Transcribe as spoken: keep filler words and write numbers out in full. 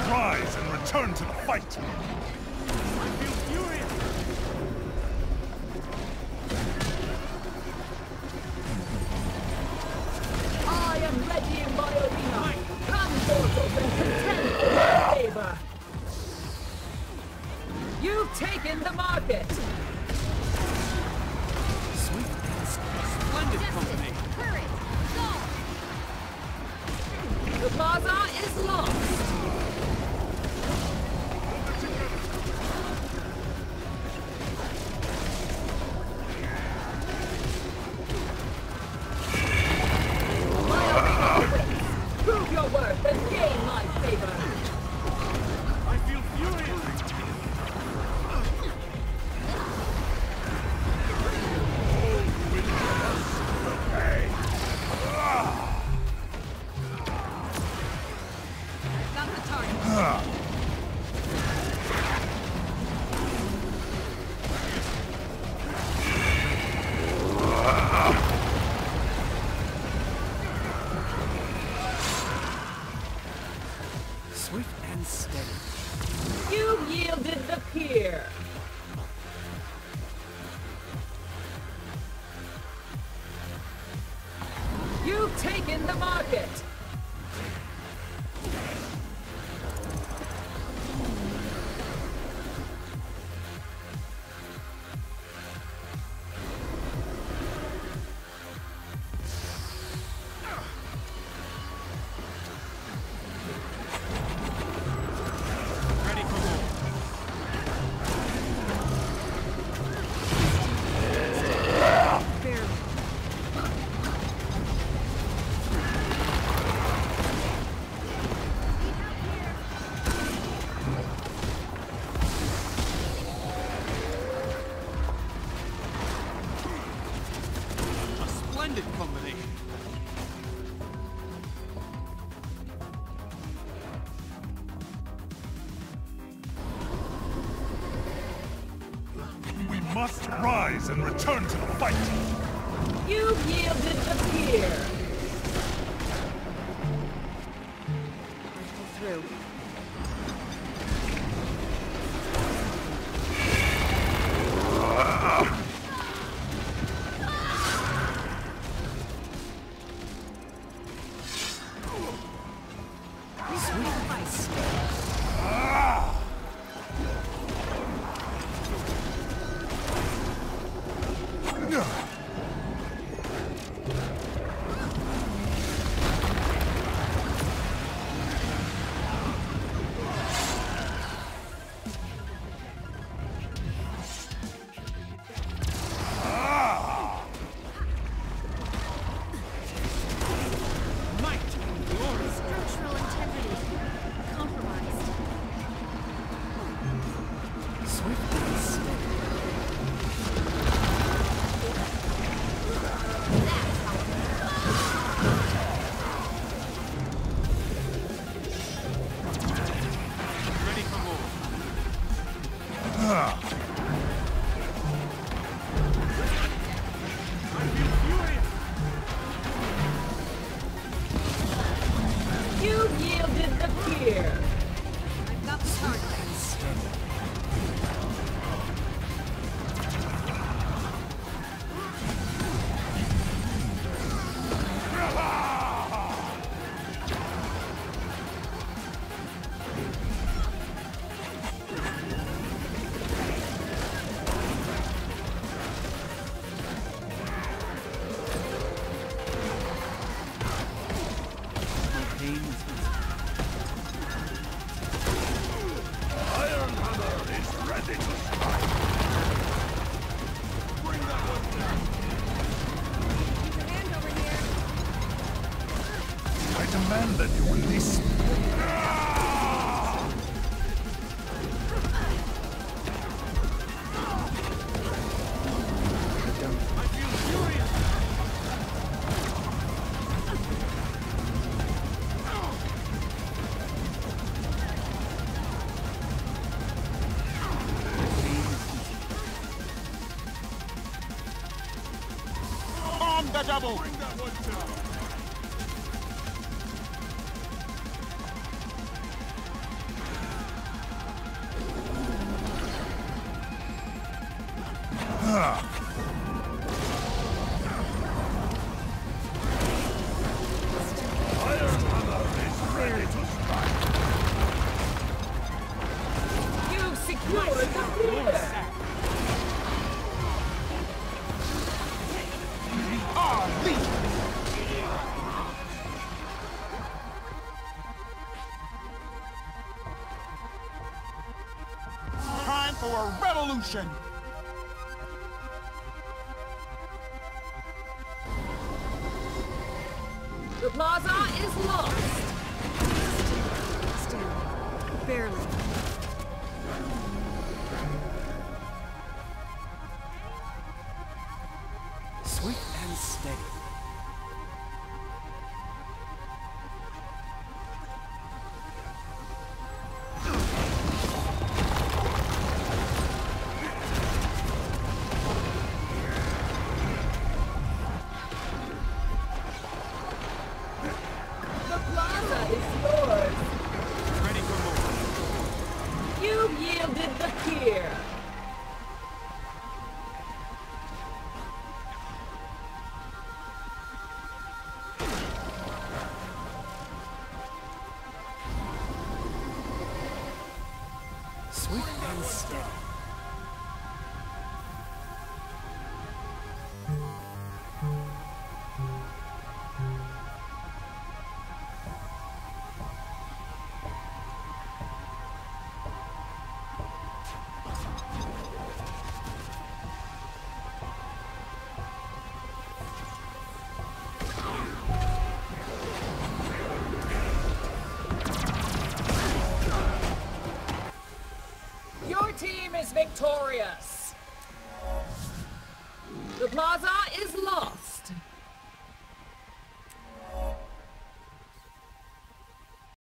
rise and return to the fight! I feel furious! I am ready in my arena! Come mortals and contend for my favor! You've taken the market! Sweet and splendid company! Courage! Go! The plaza is lost! Prove your worth and gain my favor! I feel furious! Got the target. Swift and steady. You yielded the pier! You've taken the market! Ready for more. Barely. A splendid combination. We must rise and return to the fight! You've yielded the pier! Through. Structural integrity compromised. Swift and steady. Ready for more. I feel furious. You've yielded the pier! I've got the target. My pain is easy. Iron Hammer is ready to strike! Bring that one down! Keep your hand over here. I demand that you release me! I feel furious. On the double. Bring that one down! Iron Hammer is ready to strike. You've secured the clear. Time for a revolution! The plaza is lost. Still, barely. Swift and steady. The plaza is yours. Ready for more. You've yielded the clear. Swift and steady. Your team is victorious. The plaza is lost.